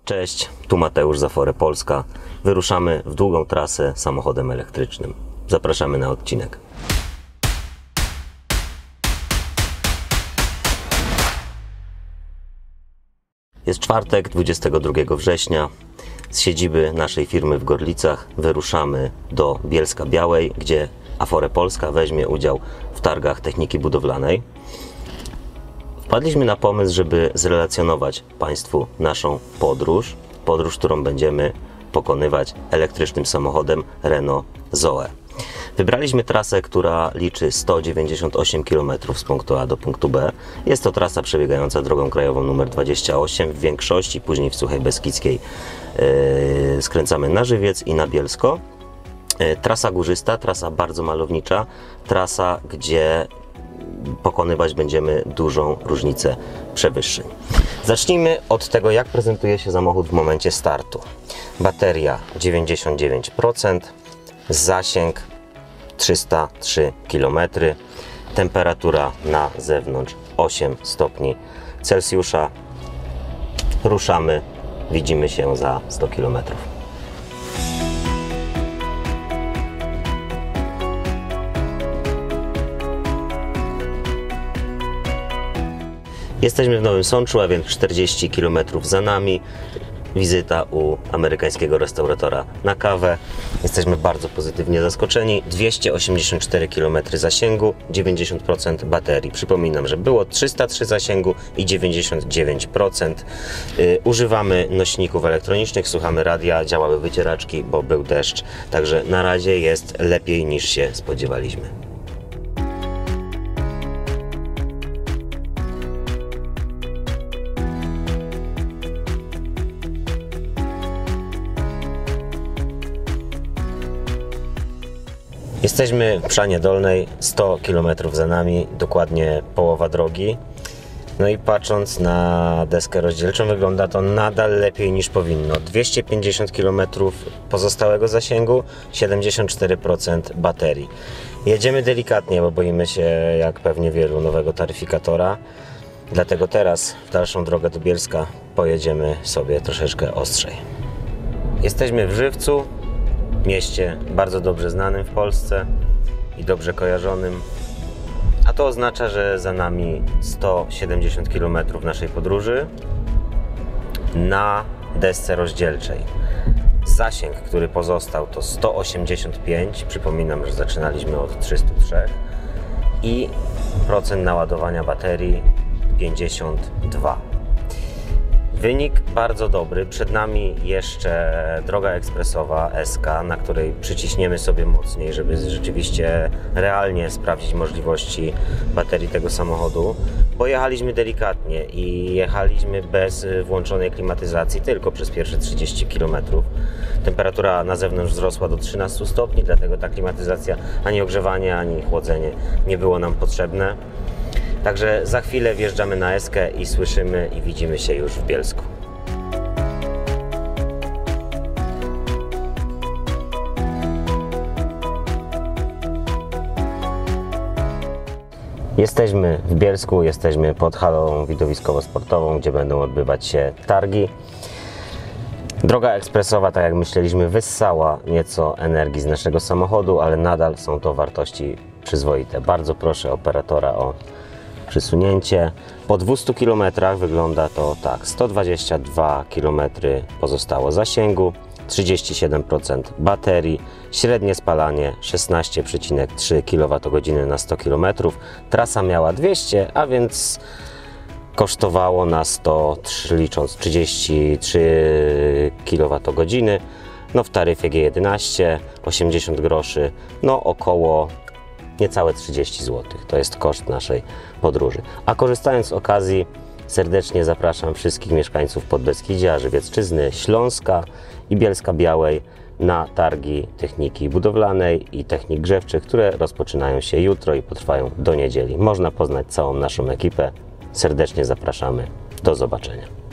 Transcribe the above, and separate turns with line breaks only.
Cześć, tu Mateusz z Afory Polska. Wyruszamy w długą trasę samochodem elektrycznym. Zapraszamy na odcinek. Jest czwartek, 22 września. Z siedziby naszej firmy w Gorlicach wyruszamy do Bielska-Białej, gdzie Afora Polska weźmie udział w targach techniki budowlanej. Wpadliśmy na pomysł, żeby zrelacjonować Państwu naszą podróż, którą będziemy pokonywać elektrycznym samochodem Renault Zoe. Wybraliśmy trasę, która liczy 198 km z punktu A do punktu B. Jest to trasa przebiegająca drogą krajową nr 28, w większości, później w Suchej Beskidzkiej skręcamy na Żywiec i na Bielsko. Trasa górzysta, trasa bardzo malownicza, trasa, gdzie pokonywać będziemy dużą różnicę przewyższeń. Zacznijmy od tego, jak prezentuje się samochód w momencie startu. Bateria 99%, zasięg 303 km, temperatura na zewnątrz 8 stopni Celsjusza. Ruszamy, widzimy się za 100 km. Jesteśmy w Nowym Sączu, a więc 40 km za nami. Wizyta u amerykańskiego restauratora na kawę. Jesteśmy bardzo pozytywnie zaskoczeni. 284 km zasięgu, 90% baterii. Przypominam, że było 303 zasięgu i 99%. Używamy nośników elektronicznych, słuchamy radia, działały wycieraczki, bo był deszcz. Także na razie jest lepiej niż się spodziewaliśmy. Jesteśmy w Przanie Dolnej, 100 km za nami, dokładnie połowa drogi. No i patrząc na deskę rozdzielczą, wygląda to nadal lepiej niż powinno. 250 km pozostałego zasięgu, 74% baterii. Jedziemy delikatnie, bo boimy się, jak pewnie wielu, nowego taryfikatora. Dlatego teraz w dalszą drogę do Bielska pojedziemy sobie troszeczkę ostrzej. Jesteśmy w Żywcu, mieście bardzo dobrze znanym w Polsce i dobrze kojarzonym, a to oznacza, że za nami 170 km naszej podróży na desce rozdzielczej. Zasięg, który pozostał, to 185, przypominam, że zaczynaliśmy od 303, i procent naładowania baterii 52. Wynik bardzo dobry. Przed nami jeszcze droga ekspresowa SK, na której przyciśniemy sobie mocniej, żeby rzeczywiście realnie sprawdzić możliwości baterii tego samochodu, bo jechaliśmy delikatnie i jechaliśmy bez włączonej klimatyzacji tylko przez pierwsze 30 km. Temperatura na zewnątrz wzrosła do 13 stopni, dlatego ta klimatyzacja, ani ogrzewanie, ani chłodzenie nie było nam potrzebne. Także za chwilę wjeżdżamy na Eskę i słyszymy i widzimy się już w Bielsku. Jesteśmy w Bielsku, jesteśmy pod halą widowiskowo-sportową, gdzie będą odbywać się targi. Droga ekspresowa, tak jak myśleliśmy, wyssała nieco energii z naszego samochodu, ale nadal są to wartości przyzwoite. Bardzo proszę operatora o przysunięcie. Po 200 km wygląda to tak: 122 km pozostało zasięgu, 37% baterii, średnie spalanie 16,3 kWh na 100 km. Trasa miała 200, a więc kosztowało nas to, licząc 33 kWh, no w taryfie G11 80 groszy, no około niecałe 30 zł. To jest koszt naszej podróży. A korzystając z okazji, serdecznie zapraszam wszystkich mieszkańców Podbeskidzia, Żywiecczyzny, Śląska i Bielska-Białej na targi techniki budowlanej i technik grzewczych, które rozpoczynają się jutro i potrwają do niedzieli. Można poznać całą naszą ekipę. Serdecznie zapraszamy. Do zobaczenia.